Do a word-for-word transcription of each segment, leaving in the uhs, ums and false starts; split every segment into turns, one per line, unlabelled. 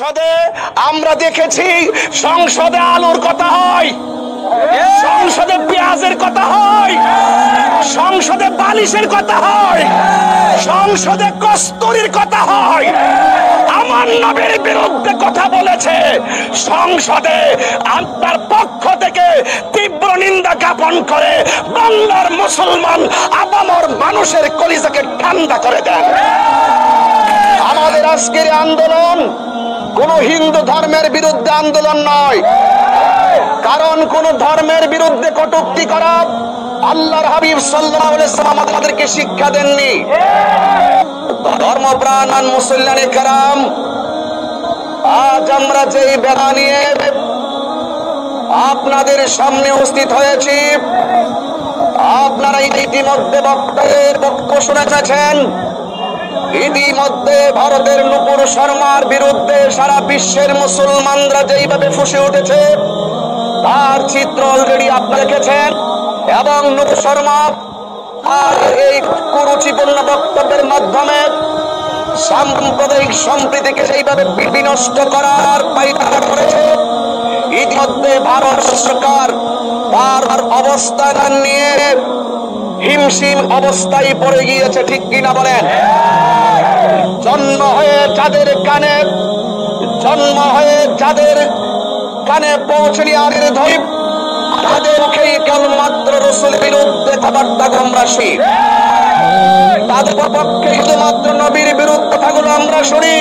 সংসদে আমরা দেখেছি, সংসদে আলুর কথা হয়, সংসদে পেঁয়াজের কথা হয়, সংসদে বালিশের কথা হয়, সংসদে কস্তুরীর কথা হয়। আমার নবীর বিরুদ্ধে কথা বলেছে, সংসদে আপনার পক্ষ থেকে তীব্র নিন্দা জ্ঞাপন করে বাংলার মুসলমান আপামর মানুষের কলিজাকে ঠান্ডা করে দেন। আমাদের আজকের আন্দোলন কোন হিন্দু ধর্মের বিরুদ্ধে আন্দোলন নয়, কারণ কোন ধর্মের বিরুদ্ধে কটূক্তি করা আল্লাহর হাবিব সাল্লাল্লাহু আলাইহি ওয়াসাল্লাম আমাদেরকে শিক্ষা দেননি। ধর্মপ্রাণ মুসল্লিয়ানে কেরাম, আজ আমরা যেই বেদা নিয়ে আপনাদের সামনে উপস্থিত হয়েছি, আপনারা ইতিমধ্যে বক্তাদের বক্তব্য শুনেছেন। ইতিমধ্যে ভারতের নুপুর শর্মার বিরুদ্ধে সারা বিশ্বের মুসলমানরা যেইভাবে ফুঁসে উঠেছে তার চিত্র অলরেডি আপনারা দেখেছেন। এবং নুপুর শর্মা আর এই কুরুচিপূর্ণ বক্তব্যের মাধ্যমে সাম্প্রদায়িক সম্প্রীতিকে সেইভাবে বিনষ্ট করার পায়তারা করেছে। ইতিমধ্যে ভারত সরকার তার অবস্থান নিয়ে হিমশিম অবস্থায় পড়ে গিয়েছে, ঠিক কিনা বলেন? জন্ম হয়ে যাদের কানে জন্ম হয়ে যাদের কানে পৌঁছনি আনের ধরি তাদের মুখেই কেবলমাত্র রাসূলের বিরুদ্ধে কথাবার্তা আমরা শুনি, তাদের পক্ষে শুধুমাত্র নবীর বিরুদ্ধে কথাগুলো আমরা শুনি।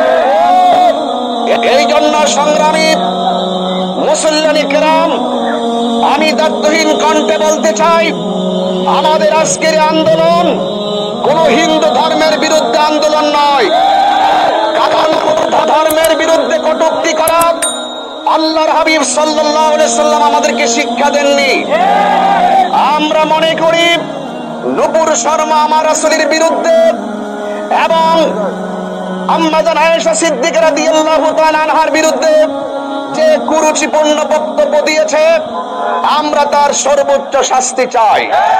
এই জন্য সংগ্রামী মুসল্লিয়ানে কেরাম, আমি দায়িত্বহীন কণ্ঠে বলতে চাই, আমাদের আজকের আন্দোলন কোন হিন্দু ধর্মের বিরুদ্ধে আন্দোলন নয়, কারণ ধর্মের বিরুদ্ধে কটূক্তি করা আল্লাহর হাবিব সাল্লাল্লাহু আলাইহি ওয়াসাল্লাম আমাদেরকে শিক্ষা দেননি। আমরা মনে করি নুপুর শর্মা আমার রাসূলের বিরুদ্ধে এবং আম্মা জান আয়েশা সিদ্দিকা রাদিয়াল্লাহু তাআলা আনহার বিরুদ্ধে যে কুরুচিপূর্ণ বক্তব্য দিয়েছে, আমরা তার সর্বোচ্চ শাস্তি চাই।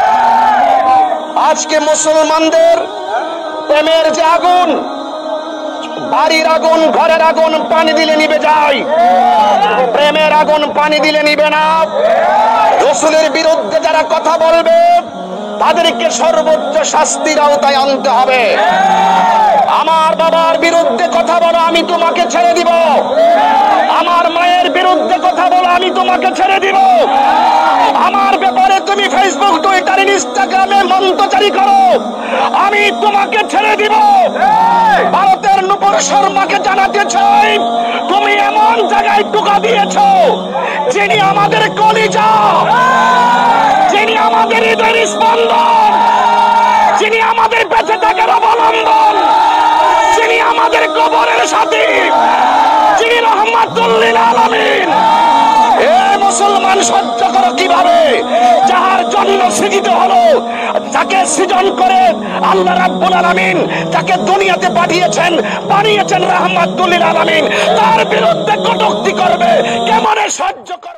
আজকে মুসলমানদের প্রেমের যে আগুন, বাড়ির আগুন, ঘরের আগুন পানি দিলে নিভে যায়, প্রেমের আগুন পানি দিলে নিবে না। রাসূলের বিরুদ্ধে যারা কথা বলবে তাদেরকে সর্বোচ্চ শাস্তির আওতায় আনতে হবে। আমার বাবার বিরুদ্ধে কথা বলো, আমি তোমাকে ছেড়ে দিব। আমার মায়ের বিরুদ্ধে কথা বলো, আমি তোমাকে ছেড়ে দিব। আমার ব্যাপারে তুমি ফেসবুক, টুইটার, ইনস্টাগ্রামে মন্তচারি করো, আমি তোমাকে ছেড়ে দিব। ভারতের নুপুর শর্মাকে জানাতে চাই, তুমি এমন জায়গায় টোকা দিয়েছো যিনি আমাদের কলিজা, যিনি আমাদের হৃদয়ের স্পন্দন, যিনি আমাদের বেঁচে থাকার অবলম্বন, যিনি আমাদের কবরের সাথী, যিনি রহমাতুল লিল আলামিন। এ মুসলমান সহ্য করো কিভাবে, যাহার জন্য সৃজিত হলো, যাকে সৃজন করে আল্লাহ রাব্বুল আলামিন যাকে দুনিয়াতে পাঠিয়েছেন, বানিয়েছেন রহমাতুল লিল আলামিন, তার বিরুদ্ধে কটূক্তি করবে কেমনে সহ্য করে?